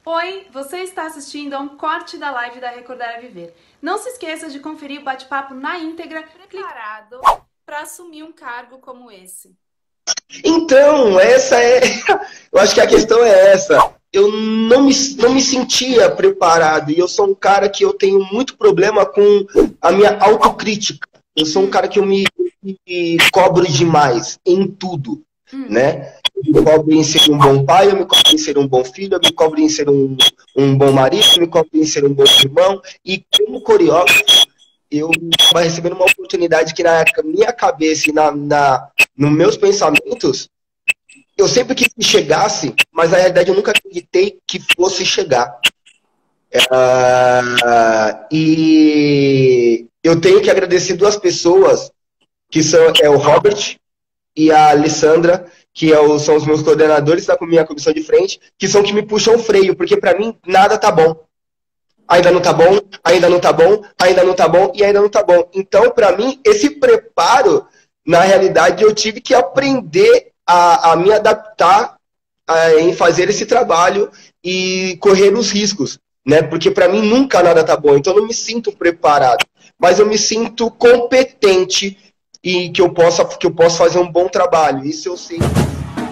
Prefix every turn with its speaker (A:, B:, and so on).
A: Oi, você está assistindo a um corte da live da Recordar é Viver. Não se esqueça de conferir o bate-papo na íntegra. Preparado para assumir um cargo como esse?
B: Então, essa é. Eu acho que a questão é essa. Eu não me sentia preparado. E eu sou um cara que eu tenho muito problema com a minha autocrítica. Eu sou um cara que me cobro demais em tudo, né? Eu me cobro em ser um bom pai, eu me cobro em ser um bom filho, eu me cobro em ser um bom marido, eu me cobro em ser um bom irmão. E como coreógrafo, eu estava recebendo uma oportunidade que na época, minha cabeça e nos meus pensamentos, eu sempre quis que chegasse, mas na realidade eu nunca acreditei que fosse chegar. E eu tenho que agradecer duas pessoas, que são o Robert e a Alessandra, que são os meus coordenadores da minha comissão de frente, que são que me puxam o freio, porque para mim nada tá bom. Ainda não tá bom, ainda não tá bom, ainda não tá bom e ainda não tá bom. Então, para mim, esse preparo, na realidade, eu tive que aprender a me adaptar em fazer esse trabalho e correr os riscos, né? Porque para mim nunca nada tá bom, então eu não me sinto preparado, mas eu me sinto competente e que eu possa fazer um bom trabalho. Isso eu sei.